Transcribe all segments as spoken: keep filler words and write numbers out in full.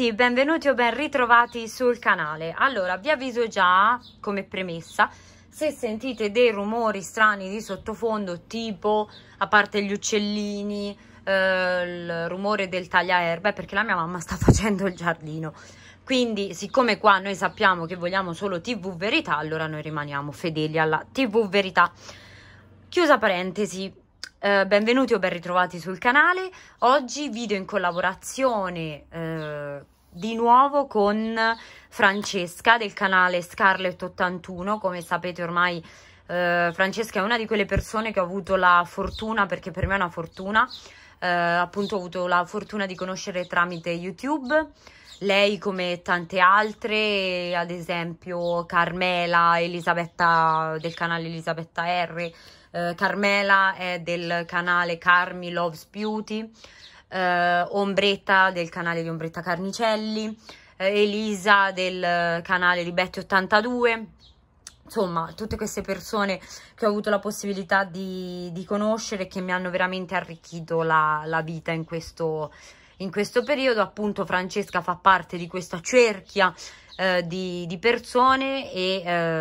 tutti, benvenuti o ben ritrovati sul canale. Allora, vi avviso già come premessa, se sentite dei rumori strani di sottofondo, tipo, a parte gli uccellini, eh, il rumore del tagliaerba, è perché la mia mamma sta facendo il giardino. Quindi, siccome qua noi sappiamo che vogliamo solo tivù Verità, allora noi rimaniamo fedeli alla tivù Verità. Chiusa parentesi. Uh, benvenuti o ben ritrovati sul canale. Oggi video in collaborazione uh, di nuovo con Francesca del canale Scarlett ottantuno. Come sapete ormai uh, Francesca è una di quelle persone che ho avuto la fortuna, perché per me è una fortuna, uh, appunto ho avuto la fortuna di conoscere tramite YouTube. Lei, come tante altre, ad esempio Carmela, Elisabetta del canale Elisabetta R, Uh, Carmela è del canale Carmi Loves Beauty, uh, Ombretta del canale di Ombretta Carnicelli, uh, Elisa del canale di Betty ottantadue, insomma tutte queste persone che ho avuto la possibilità di, di conoscere, che mi hanno veramente arricchito la, la vita in questo, in questo periodo. Appunto Francesca fa parte di questa cerchia Uh, di, di persone e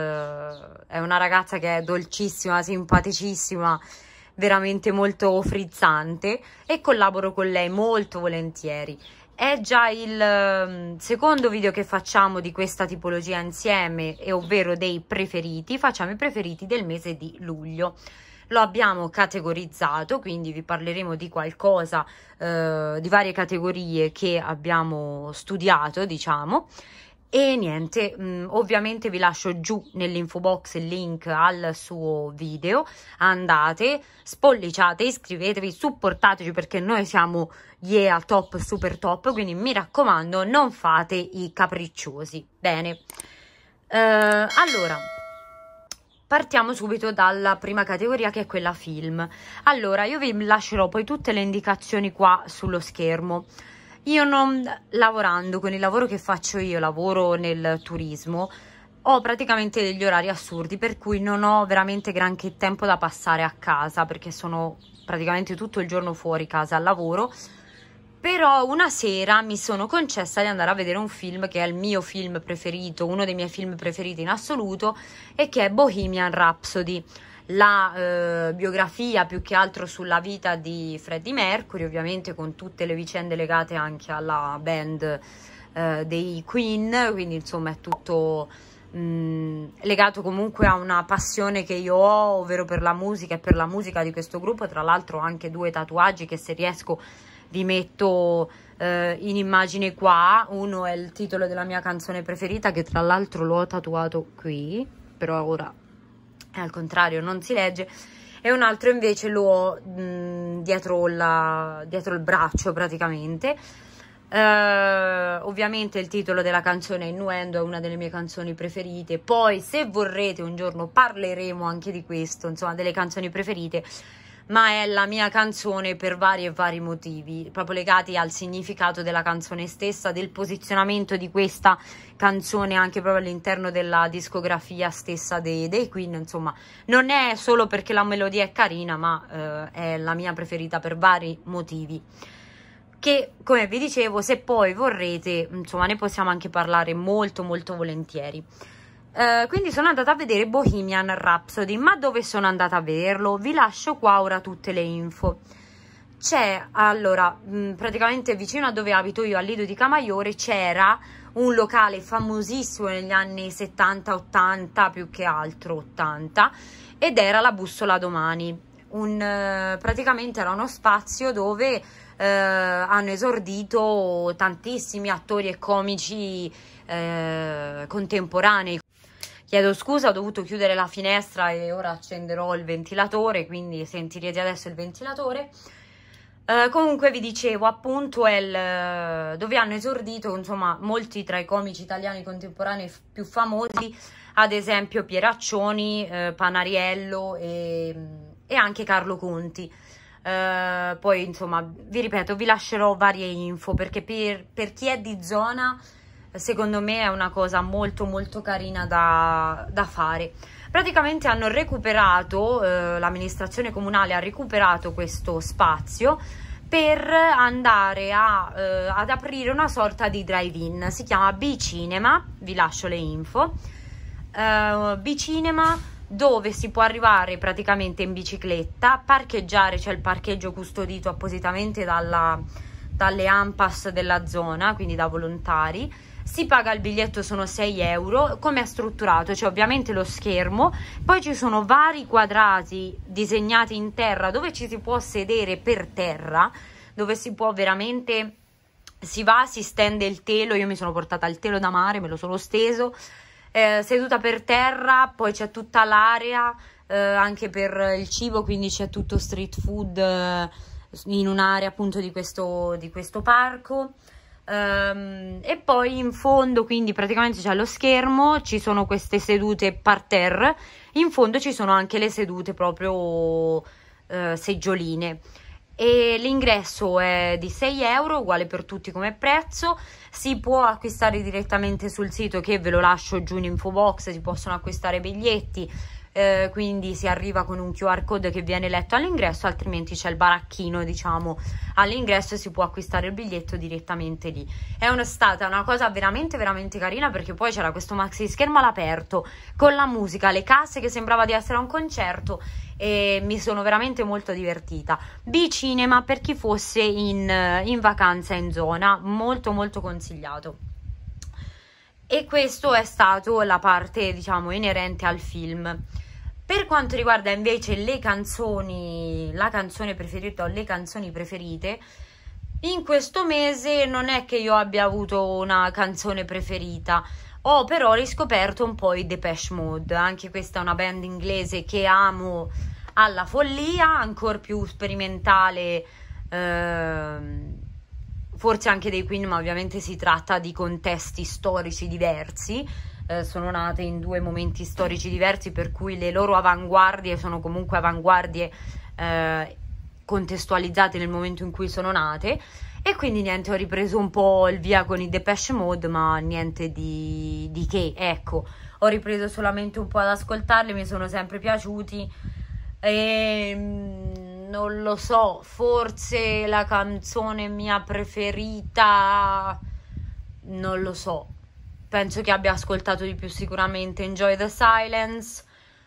uh, è una ragazza che è dolcissima, simpaticissima, veramente molto frizzante, e collaboro con lei molto volentieri. È già il uh, secondo video che facciamo di questa tipologia insieme, e ovvero dei preferiti. Facciamo i preferiti del mese di luglio. Lo abbiamo categorizzato, quindi vi parleremo di qualcosa, uh, di varie categorie che abbiamo studiato, diciamo. E niente, mh, ovviamente vi lascio giù nell'info box il link al suo video. Andate, spolliciate, iscrivetevi, supportateci, perché noi siamo yeah top, super top, quindi mi raccomando non fate i capricciosi. Bene, uh, allora partiamo subito dalla prima categoria, che è quella film. Allora, io vi lascerò poi tutte le indicazioni qua sullo schermo. Io non, lavorando con il lavoro che faccio io, lavoro nel turismo, ho praticamente degli orari assurdi, per cui non ho veramente granché tempo da passare a casa, perché sono praticamente tutto il giorno fuori casa al lavoro. Però una sera mi sono concessa di andare a vedere un film che è il mio film preferito, uno dei miei film preferiti in assoluto, e che è Bohemian Rhapsody. La eh, biografia più che altro sulla vita di Freddie Mercury, ovviamente con tutte le vicende legate anche alla band eh, dei Queen, quindi insomma è tutto mh, legato comunque a una passione che io ho, ovvero per la musica e per la musica di questo gruppo. Tra l'altro ho anche due tatuaggi che, se riesco, vi metto eh, in immagine qua. Uno è il titolo della mia canzone preferita, che tra l'altro l'ho tatuato qui, però ora al contrario non si legge, e un altro invece lo ho mh, dietro, la, dietro il braccio praticamente. Uh, ovviamente il titolo della canzone è Innuendo, è una delle mie canzoni preferite. Poi, se vorrete, un giorno parleremo anche di questo, insomma, delle canzoni preferite, ma è la mia canzone per vari e vari motivi, proprio legati al significato della canzone stessa, del posizionamento di questa canzone anche proprio all'interno della discografia stessa dei, dei Queen. Insomma, non è solo perché la melodia è carina, ma eh, è la mia preferita per vari motivi, che, come vi dicevo, se poi vorrete, insomma, ne possiamo anche parlare molto molto volentieri. Uh, quindi sono andata a vedere Bohemian Rhapsody. Ma dove sono andata a vederlo? Vi lascio qua ora tutte le info. C'è, allora, mh, praticamente vicino a dove abito io, al Lido di Camaiore, c'era un locale famosissimo negli anni settanta ottanta, più che altro ottanta, ed era la Bussola Domani. Un, uh, praticamente era uno spazio dove uh, hanno esordito tantissimi attori e comici uh, contemporanei. Chiedo scusa, ho dovuto chiudere la finestra e ora accenderò il ventilatore, quindi sentirete adesso il ventilatore. Uh, comunque vi dicevo, appunto, è il, dove hanno esordito, insomma, molti tra i comici italiani contemporanei più famosi, ad esempio Pieraccioni, uh, Panariello e, e anche Carlo Conti. Uh, poi, insomma, vi ripeto, vi lascerò varie info, perché per, per chi è di zona, secondo me è una cosa molto molto carina da, da fare. Praticamente hanno recuperato, eh, l'amministrazione comunale ha recuperato questo spazio per andare a, eh, ad aprire una sorta di drive-in. Si chiama B-Cinema, vi lascio le info. uh, B-Cinema, dove si può arrivare praticamente in bicicletta, parcheggiare, c'è il parcheggio custodito appositamente dalla, dalle ANPAS della zona, quindi da volontari. Si paga il biglietto, sono sei euro. Come è strutturato? C'è ovviamente lo schermo, poi ci sono vari quadrati disegnati in terra dove ci si può sedere per terra, dove si può veramente, si va, si stende il telo. Io mi sono portata il telo da mare, me lo sono steso, eh, seduta per terra. Poi c'è tutta l'area eh, anche per il cibo, quindi c'è tutto street food eh, in un'area appunto di questo, di questo parco. Um, e poi in fondo, quindi praticamente c'è lo schermo, ci sono queste sedute parterre, in fondo ci sono anche le sedute proprio uh, seggioline, e l'ingresso è di sei euro, uguale per tutti come prezzo. Si può acquistare direttamente sul sito, che ve lo lascio giù in info box, si possono acquistare biglietti. Eh, quindi si arriva con un Q R code che viene letto all'ingresso, altrimenti c'è il baracchino, diciamo, all'ingresso, e si può acquistare il biglietto direttamente lì. È una, stata una cosa veramente veramente carina, perché poi c'era questo maxi schermo all'aperto con la musica, le casse, che sembrava di essere a un concerto, e mi sono veramente molto divertita. B-Cinema, per chi fosse in, in vacanza in zona, molto molto consigliato. E questo è stato la parte, diciamo, inerente al film. Per quanto riguarda invece le canzoni, la canzone preferita o le canzoni preferite, in questo mese non è che io abbia avuto una canzone preferita. Ho però riscoperto un po' i Depeche Mode. Anche questa è una band inglese che amo alla follia, ancora più sperimentale, ehm, forse anche dei Queen, ma ovviamente si tratta di contesti storici diversi. Eh, sono nate in due momenti storici diversi, per cui le loro avanguardie sono comunque avanguardie eh, contestualizzate nel momento in cui sono nate. E quindi niente, ho ripreso un po' il via con i Depeche Mode, ma niente di, di che, ecco. Ho ripreso solamente un po' ad ascoltarli, mi sono sempre piaciuti. E non lo so, forse la canzone mia preferita, non lo so, penso che abbia ascoltato di più sicuramente Enjoy the Silence,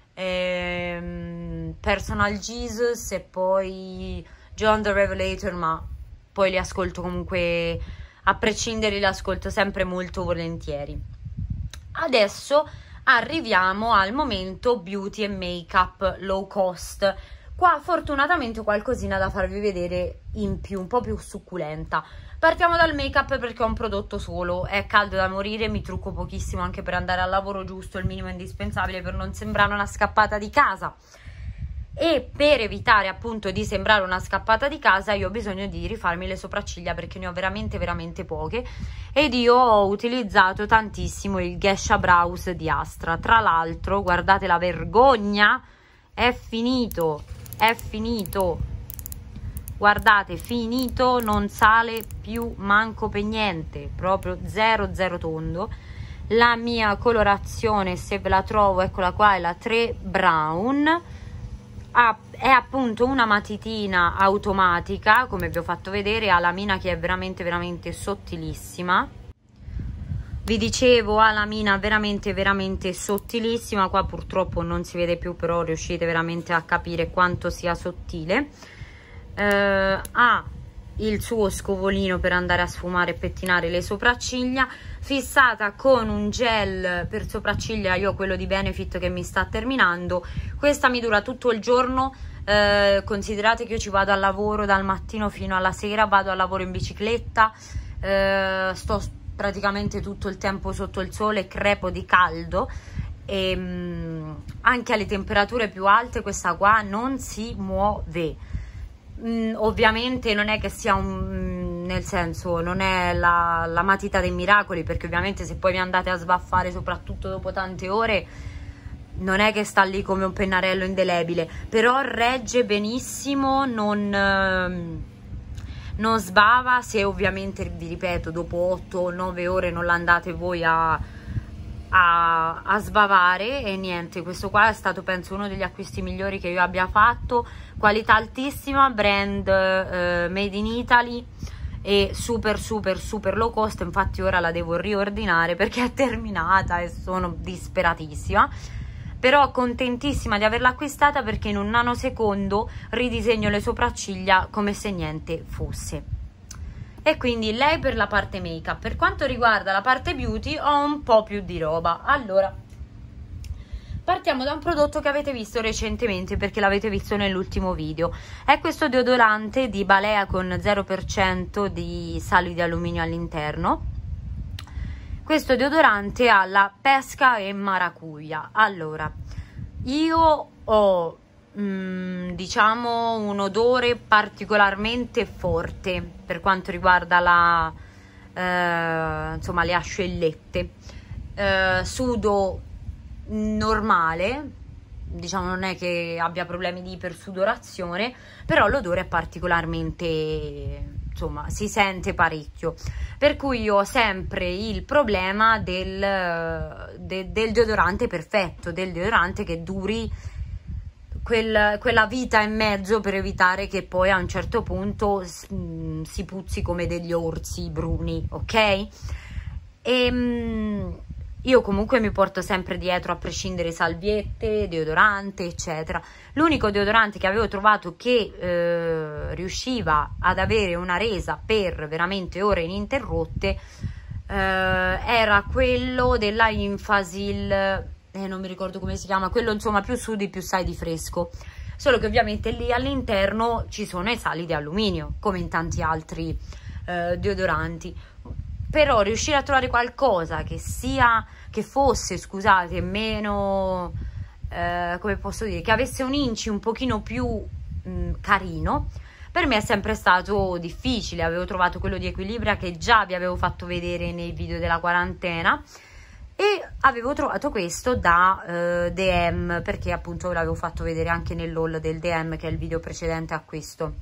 ehm, Personal Jesus e poi John the Revelator, ma poi li ascolto comunque, a prescindere, li ascolto sempre molto volentieri. Adesso arriviamo al momento beauty e make-up low cost. Qua fortunatamente ho qualcosina da farvi vedere in più, un po' più succulenta. Partiamo dal make-up, perché ho un prodotto solo, è caldo da morire, mi trucco pochissimo anche per andare al lavoro, giusto il minimo indispensabile per non sembrare una scappata di casa. E per evitare appunto di sembrare una scappata di casa, io ho bisogno di rifarmi le sopracciglia, perché ne ho veramente veramente poche, ed io ho utilizzato tantissimo il Geisha Brows di Astra. Tra l'altro, guardate la vergogna, è finito, è finito, guardate, finito, non sale più manco per niente, proprio zero zero tondo. La mia colorazione, se ve la trovo, eccola qua, è la tre Brown. Ah, è appunto una matitina automatica, come vi ho fatto vedere, ha la mina che è veramente veramente sottilissima. Vi dicevo, ha la mina veramente veramente sottilissima. Qua purtroppo non si vede più, però riuscite veramente a capire quanto sia sottile. Eh, ha il suo scovolino per andare a sfumare e pettinare le sopracciglia, fissata con un gel per sopracciglia. Io ho quello di Benefit che mi sta terminando. Questa mi dura tutto il giorno. Eh, considerate che io ci vado al lavoro dal mattino fino alla sera, vado al lavoro in bicicletta, eh, sto praticamente tutto il tempo sotto il sole, crepo di caldo, e mh, anche alle temperature più alte questa qua non si muove. Mm, ovviamente non è che sia un, nel senso, non è la, la matita dei miracoli, perché ovviamente se poi vi andate a sbaffare, soprattutto dopo tante ore, non è che sta lì come un pennarello indelebile, però regge benissimo, non, ehm, non sbava. Se ovviamente, vi ripeto, dopo otto o nove ore non l'andate voi a, a, a sbavare. E niente, questo qua è stato penso uno degli acquisti migliori che io abbia fatto, qualità altissima, brand eh, made in Italy e super super super low cost. Infatti ora la devo riordinare perché è terminata e sono disperatissima, però contentissima di averla acquistata perché in un nanosecondo ridisegno le sopracciglia come se niente fosse. E quindi lei per la parte make up. Per quanto riguarda la parte beauty ho un po' più di roba. Allora, partiamo da un prodotto che avete visto recentemente perché l'avete visto nell'ultimo video. È questo deodorante di Balea con zero per cento di sali di alluminio all'interno. Questo deodorante ha la pesca e maracuja. Allora, io ho mm, diciamo un odore particolarmente forte per quanto riguarda la, eh, insomma, le ascellette. Eh, sudo normale, diciamo, non è che abbia problemi di ipersudorazione, però l'odore è particolarmente, insomma, si sente parecchio, per cui io ho sempre il problema del, de, del deodorante perfetto, del deodorante che duri quel, quella vita e mezzo, per evitare che poi a un certo punto mh, si puzzi come degli orsi bruni, ok? E mh, io comunque mi porto sempre dietro, a prescindere, salviette, deodorante, eccetera. L'unico deodorante che avevo trovato che eh, riusciva ad avere una resa per veramente ore ininterrotte eh, era quello della Infasil, eh, non mi ricordo come si chiama, quello insomma più sudi più sai di fresco. Solo che ovviamente lì all'interno ci sono i sali di alluminio, come in tanti altri eh, deodoranti. Però riuscire a trovare qualcosa che sia, che fosse, scusate, meno, eh, come posso dire, che avesse un inci un pochino più mh, carino, per me è sempre stato difficile. Avevo trovato quello di Equilibria che già vi avevo fatto vedere nei video della quarantena, e avevo trovato questo da eh, D M, perché appunto ve l'avevo fatto vedere anche nell'haul del D M, che è il video precedente a questo.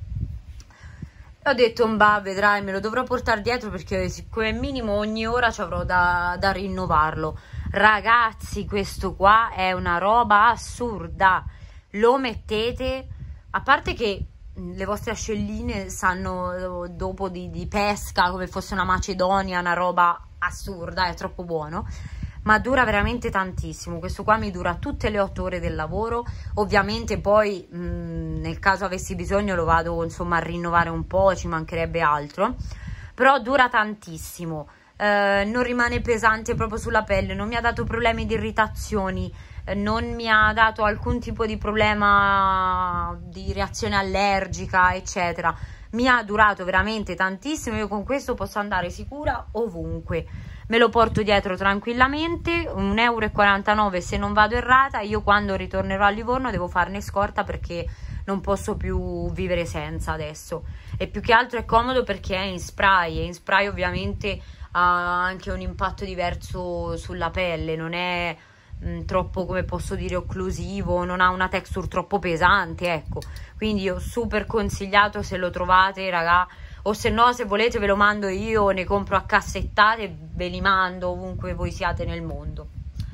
Ho detto, bah, vedrai, me lo dovrò portare dietro perché come minimo ogni ora ci avrò da, da rinnovarlo. Ragazzi, questo qua è una roba assurda. Lo mettete, a parte che le vostre ascelline sanno dopo di, di pesca, come fosse una macedonia, una roba assurda, è troppo buono. Ma dura veramente tantissimo. Questo qua mi dura tutte le otto ore del lavoro. Ovviamente poi mh, nel caso avessi bisogno lo vado insomma a rinnovare un po', ci mancherebbe altro, però dura tantissimo. Eh, non rimane pesante proprio sulla pelle, non mi ha dato problemi di irritazioni, eh, non mi ha dato alcun tipo di problema di reazione allergica, eccetera. Mi ha durato veramente tantissimo. Io con questo posso andare sicura ovunque. Me lo porto dietro tranquillamente, un euro e quarantanove se non vado errata. Io quando ritornerò a Livorno devo farne scorta perché non posso più vivere senza adesso. E più che altro è comodo perché è in spray, e in spray ovviamente ha anche un impatto diverso sulla pelle, non è mh, troppo, come posso dire, occlusivo, non ha una texture troppo pesante, ecco. Quindi io super consigliato se lo trovate, raga. O se no, se volete ve lo mando io, ne compro a cassettate, ve li mando ovunque voi siate nel mondo.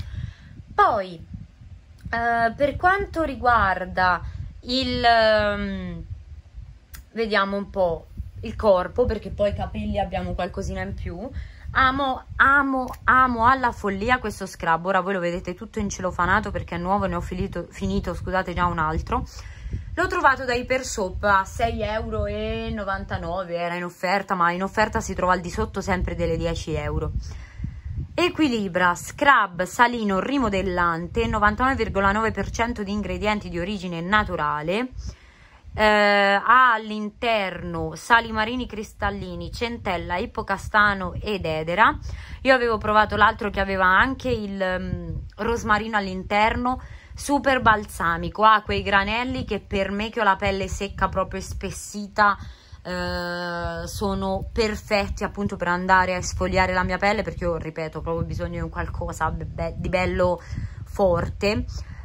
Poi, eh, per quanto riguarda il, um, vediamo un po', il corpo, perché poi i capelli abbiamo qualcosina in più. Amo, amo, amo alla follia questo scrub. Ora voi lo vedete tutto incellofanato perché è nuovo, ne ho finito, finito scusate, già un altro. L'ho trovato da Ipersoap a sei e novantanove euro, era in offerta, ma in offerta si trova al di sotto sempre delle dieci euro. Equilibra scrub salino rimodellante, novantanove virgola nove per cento di ingredienti di origine naturale, eh, ha all'interno sali marini cristallini, centella, ippocastano ed edera. Io avevo provato l'altro che aveva anche il um, rosmarino all'interno, super balsamico, ha quei granelli che per me che ho la pelle secca proprio spessita eh, sono perfetti appunto per andare a esfoliare la mia pelle, perché io ripeto ho proprio bisogno di un qualcosa be di bello forte.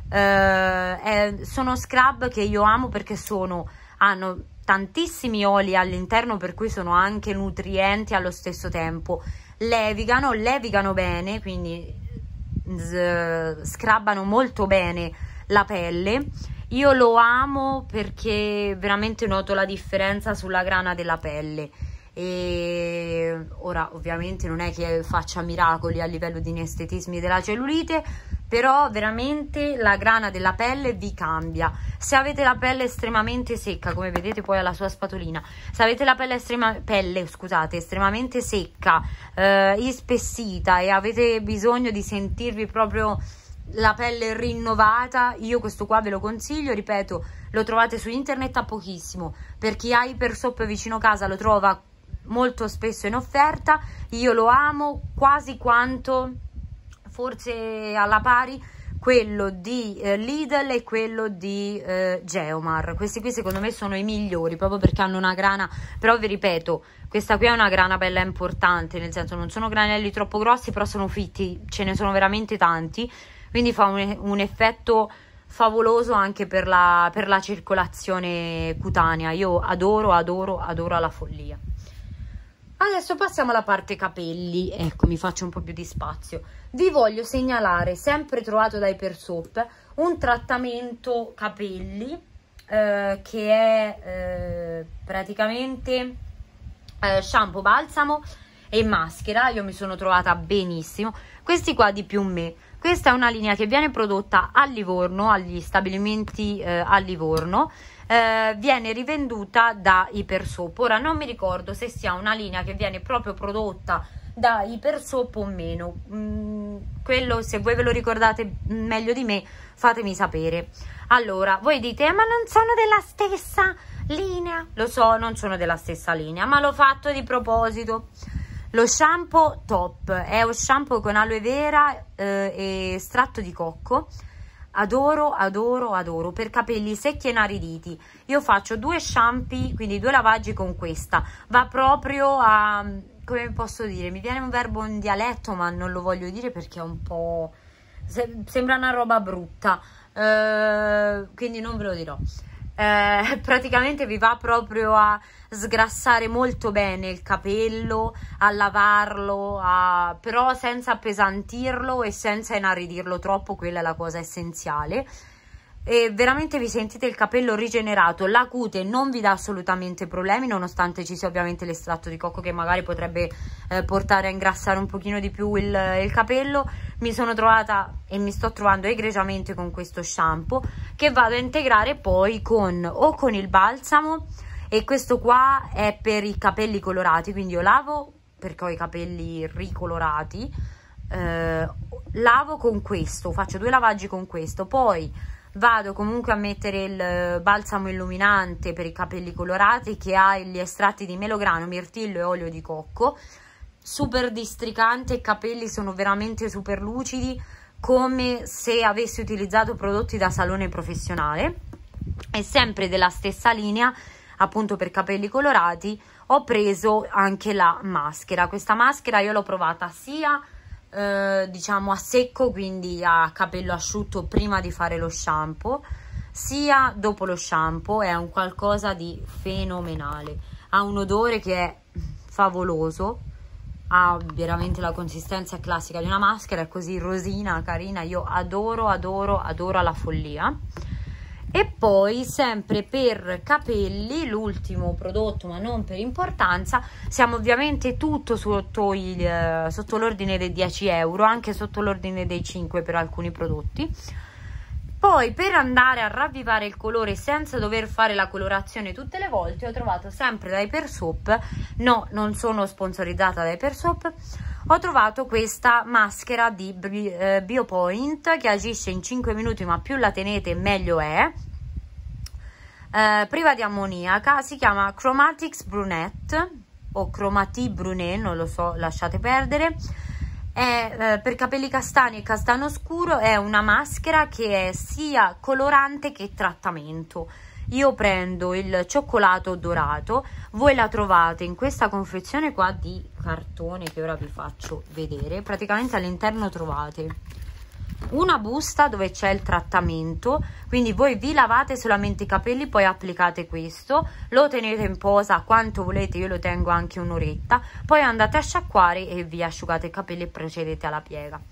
Eh, è, sono scrub che io amo perché sono, hanno tantissimi oli all'interno, per cui sono anche nutrienti allo stesso tempo, levigano, levigano bene, quindi scrabbano molto bene la pelle. Io lo amo perché veramente noto la differenza sulla grana della pelle. E ora ovviamente non è che faccia miracoli a livello di inestetismi della cellulite, però veramente la grana della pelle vi cambia. Se avete la pelle estremamente secca, come vedete poi alla sua spatolina, se avete la pelle, estrema, pelle scusate, estremamente secca, eh, ispessita e avete bisogno di sentirvi proprio la pelle rinnovata, io questo qua ve lo consiglio. Ripeto, lo trovate su internet a pochissimo. Per chi ha Ipersoap vicino casa lo trova molto spesso in offerta. Io lo amo quasi quanto, forse alla pari, quello di eh, Lidl e quello di eh, Geomar. Questi qui secondo me sono i migliori, proprio perché hanno una grana, però vi ripeto, questa qui è una grana bella importante, nel senso non sono granelli troppo grossi, però sono fitti, ce ne sono veramente tanti, quindi fa un, un effetto favoloso anche per la, per la circolazione cutanea. Io adoro, adoro, adoro alla follia. Adesso passiamo alla parte capelli. Ecco, mi faccio un po' più di spazio. Vi voglio segnalare, sempre trovato da Ipersoap, un trattamento capelli eh, che è eh, praticamente eh, shampoo, balsamo e maschera. Io mi sono trovata benissimo. Questi qua di Più Me. Questa è una linea che viene prodotta a Livorno, agli stabilimenti eh, a Livorno. Eh, viene rivenduta da Ipersoap. Ora non mi ricordo se sia una linea che viene proprio prodotta da Ipersoap o meno. Mm, quello, se voi ve lo ricordate meglio di me, fatemi sapere. Allora, voi dite, ma non sono della stessa linea? Lo so, non sono della stessa linea, ma l'ho fatto di proposito. Lo shampoo top è un shampoo con aloe vera eh, e estratto di cocco. Adoro, adoro, adoro, per capelli secchi e inariditi. Io faccio due shampoo, quindi due lavaggi con questa. Va proprio a, come posso dire, mi viene un verbo in dialetto, ma non lo voglio dire perché è un po', se, sembra una roba brutta, eh, quindi non ve lo dirò. Eh, praticamente vi va proprio a sgrassare molto bene il capello, a lavarlo, a... però senza appesantirlo e senza inaridirlo troppo. Quella è la cosa essenziale. E veramente vi sentite il capello rigenerato. La cute non vi dà assolutamente problemi, nonostante ci sia ovviamente l'estratto di cocco che magari potrebbe eh, portare a ingrassare un pochino di più il, il capello. Mi sono trovata e mi sto trovando egregiamente con questo shampoo, che vado a integrare poi con o con il balsamo, e questo qua è per i capelli colorati, quindi io lavo perché ho i capelli ricolorati, eh, lavo con questo, faccio due lavaggi con questo, poi vado comunque a mettere il balsamo illuminante per i capelli colorati, che ha gli estratti di melograno, mirtillo e olio di cocco, super districante. I capelli sono veramente super lucidi, come se avessi utilizzato prodotti da salone professionale. E sempre della stessa linea, appunto per capelli colorati, ho preso anche la maschera. Questa maschera io l'ho provata sia eh, diciamo a secco, quindi a capello asciutto prima di fare lo shampoo, sia dopo lo shampoo. È un qualcosa di fenomenale, ha un odore che è favoloso, ha veramente la consistenza classica di una maschera, è così rosina, carina. Io adoro, adoro, adoro alla follia. E poi sempre per capelli, l'ultimo prodotto, ma non per importanza, siamo ovviamente tutto sotto il, sotto l'ordine dei dieci euro, anche sotto l'ordine dei cinque per alcuni prodotti. Poi, per andare a ravvivare il colore senza dover fare la colorazione tutte le volte, ho trovato sempre da Ipersoap, no, non sono sponsorizzata da Ipersoap, ho trovato questa maschera di eh, Biopoint, che agisce in cinque minuti, ma più la tenete meglio è. Eh, priva di ammoniaca, si chiama Chromatics Brunette o Chromati Brunet, non lo so, lasciate perdere. È eh, per capelli castani e castano scuro. È una maschera che è sia colorante che trattamento. Io prendo il cioccolato dorato, voi la trovate in questa confezione qua di cartone che ora vi faccio vedere. Praticamente all'interno trovate una busta dove c'è il trattamento, quindi voi vi lavate solamente i capelli, poi applicate questo, lo tenete in posa quanto volete, io lo tengo anche un'oretta, poi andate a sciacquare e vi asciugate i capelli e procedete alla piega.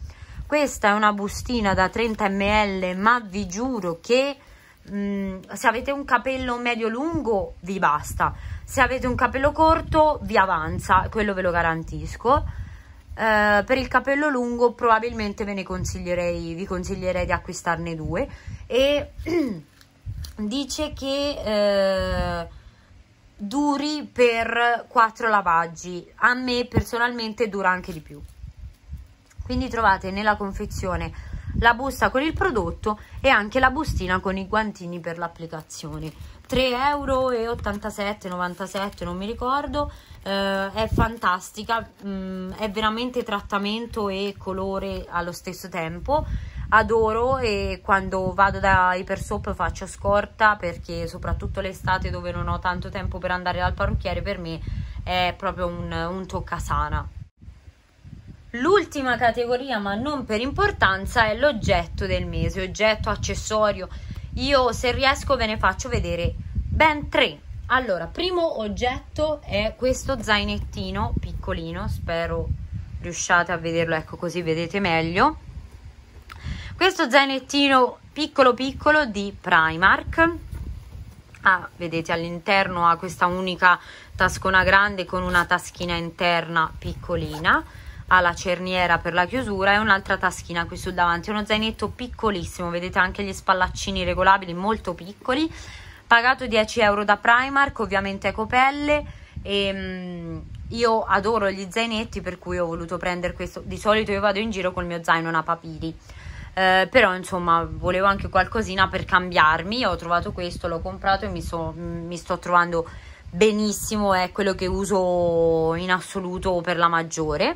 Questa è una bustina da trenta millilitri, ma vi giuro che mh, se avete un capello medio lungo vi basta, se avete un capello corto vi avanza, quello ve lo garantisco. Uh, per il capello lungo probabilmente ve ne consiglierei, vi consiglierei di acquistarne due. E dice che uh, duri per quattro lavaggi, a me personalmente dura anche di più. Quindi trovate nella confezione la busta con il prodotto e anche la bustina con i guantini per l'applicazione. tre e ottantasette euro, novantasette, non mi ricordo. Uh, è fantastica, um, è veramente trattamento e colore allo stesso tempo, adoro. E quando vado da Ipersoap faccio scorta, perché soprattutto l'estate dove non ho tanto tempo per andare dal parrucchiere, per me è proprio un, un toccasana. L'ultima categoria, ma non per importanza, è l'oggetto del mese, oggetto, accessorio. Io se riesco ve ne faccio vedere ben tre. Allora, primo oggetto è questo zainettino piccolino, spero riusciate a vederlo, ecco, così vedete meglio. Questo zainettino piccolo piccolo di Primark, ah, vedete all'interno ha questa unica tascona grande con una taschina interna piccolina, ha la cerniera per la chiusura e un'altra taschina qui sul davanti. È uno zainetto piccolissimo, vedete anche gli spallaccini regolabili molto piccoli. Pagato dieci euro da Primark, ovviamente ecopelle. E mh, io adoro gli zainetti, per cui ho voluto prendere questo. Di solito io vado in giro col mio zaino Napapiri, eh, però insomma volevo anche qualcosina per cambiarmi. Ho trovato questo, l'ho comprato e mi, so, mi sto trovando benissimo, è quello che uso in assoluto per la maggiore.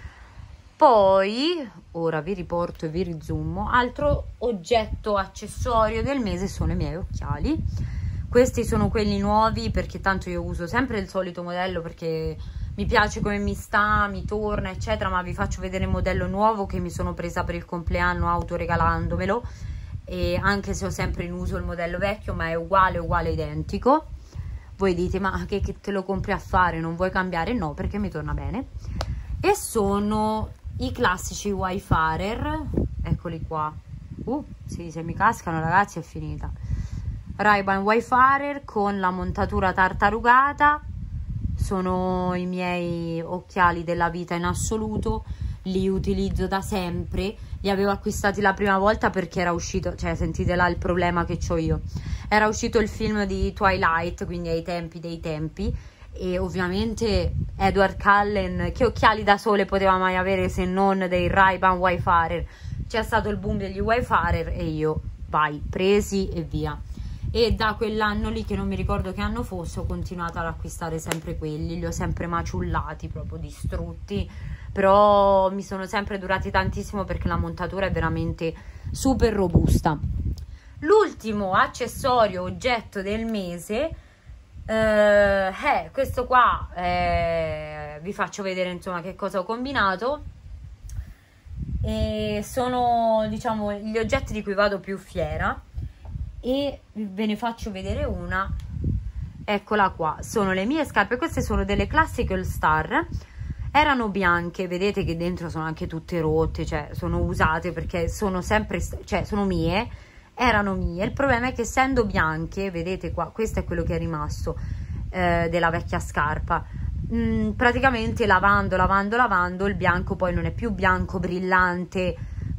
Poi ora vi riporto e vi rizoom. Altro oggetto accessorio del mese sono i miei occhiali. Questi sono quelli nuovi, perché tanto io uso sempre il solito modello perché mi piace come mi sta, mi torna eccetera, ma vi faccio vedere il modello nuovo che mi sono presa per il compleanno autoregalandomelo, e anche se ho sempre in uso il modello vecchio, ma è uguale uguale identico. Voi dite, ma che, che te lo compri a fare, non vuoi cambiare? No, perché mi torna bene. E sono i classici Wayfarer, eccoli qua. Uh, sì, se mi cascano ragazzi è finita. Ray-Ban Wayfarer con la montatura tartarugata, sono i miei occhiali della vita in assoluto, li utilizzo da sempre. Li avevo acquistati la prima volta perché era uscito, cioè sentite là il problema che ho io, era uscito il film di Twilight, quindi ai tempi dei tempi, e ovviamente Edward Cullen che occhiali da sole poteva mai avere se non dei Ray-Ban Wayfarer. C'è stato il boom degli Wayfarer e io vai, presi e via. E da quell'anno lì, che non mi ricordo che anno fosse, ho continuato ad acquistare sempre quelli, li ho sempre maciullati, proprio distrutti, però mi sono sempre durati tantissimo perché la montatura è veramente super robusta. L'ultimo accessorio oggetto del mese eh, è questo qua, eh, vi faccio vedere insomma che cosa ho combinato, e sono diciamo gli oggetti di cui vado più fiera. E ve ne faccio vedere una, eccola qua, sono le mie scarpe. Queste sono delle Classical Star, erano bianche, vedete che dentro sono anche tutte rotte, cioè sono usate perché sono sempre, cioè sono mie, erano mie. Il problema è che essendo bianche, vedete qua, questo è quello che è rimasto eh, della vecchia scarpa, mm, praticamente lavando, lavando, lavando, il bianco poi non è più bianco brillante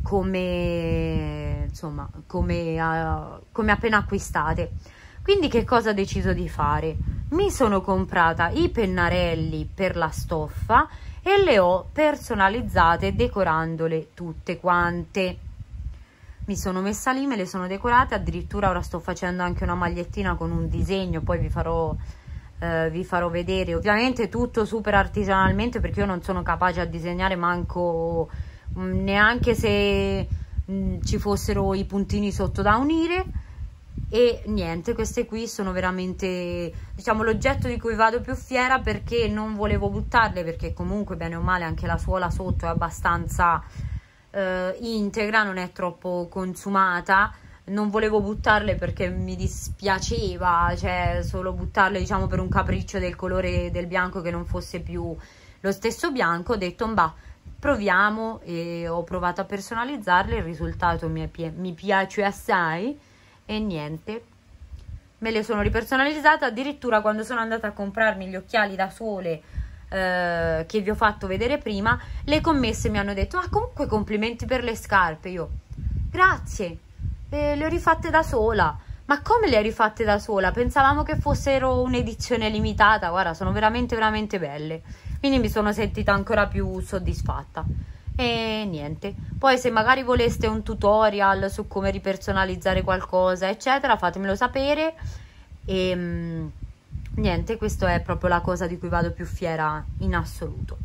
come insomma come, uh, come appena acquistate. Quindi che cosa ho deciso di fare? Mi sono comprata i pennarelli per la stoffa e le ho personalizzate decorandole tutte quante. Mi sono messa lì, me le sono decorate, addirittura ora sto facendo anche una magliettina con un disegno, poi vi farò Uh, vi farò vedere. Ovviamente tutto super artigianalmente, perché io non sono capace a disegnare manco mh, neanche se mh, ci fossero i puntini sotto da unire. E niente, queste qui sono veramente diciamo l'oggetto di cui vado più fiera, perché non volevo buttarle, perché comunque bene o male anche la suola sotto è abbastanza uh, integra, non è troppo consumata. Non volevo buttarle perché mi dispiaceva, cioè solo buttarle diciamo per un capriccio del colore del bianco che non fosse più lo stesso bianco. Ho detto bah, proviamo, e ho provato a personalizzarle, il risultato mi, è, mi piace assai e niente, me le sono ripersonalizzate. Addirittura quando sono andata a comprarmi gli occhiali da sole eh, che vi ho fatto vedere prima, le commesse mi hanno detto: ah, comunque complimenti per le scarpe. Io, grazie, le, le ho rifatte da sola. Ma come le hai rifatte da sola? Pensavamo che fossero un'edizione limitata. Guarda, sono veramente veramente belle, quindi mi sono sentita ancora più soddisfatta. E niente, poi se magari voleste un tutorial su come ripersonalizzare qualcosa eccetera, fatemelo sapere. E mh, niente, questa è proprio la cosa di cui vado più fiera in assoluto.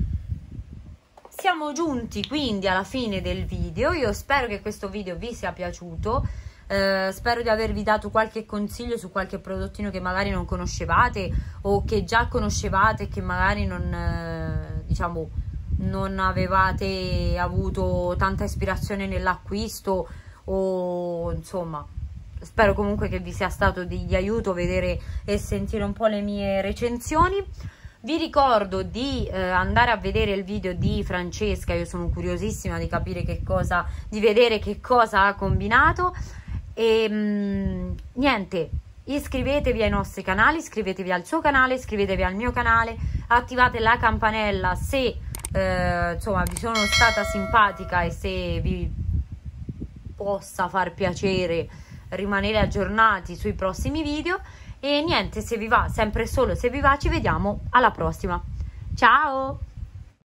Siamo giunti quindi alla fine del video. Io spero che questo video vi sia piaciuto. Uh, spero di avervi dato qualche consiglio su qualche prodottino che magari non conoscevate o che già conoscevate e che magari non, uh, diciamo, non avevate avuto tanta ispirazione nell'acquisto, o insomma, spero comunque che vi sia stato di aiuto vedere e sentire un po' le mie recensioni. Vi ricordo di eh, andare a vedere il video di Francesca, io sono curiosissima di capire che cosa, di vedere che cosa ha combinato. E mh, niente, iscrivetevi ai nostri canali, iscrivetevi al suo canale, iscrivetevi al mio canale, attivate la campanella se eh, insomma vi sono stata simpatica e se vi possa far piacere rimanere aggiornati sui prossimi video. E niente, se vi va, sempre solo se vi va, ci vediamo alla prossima. Ciao!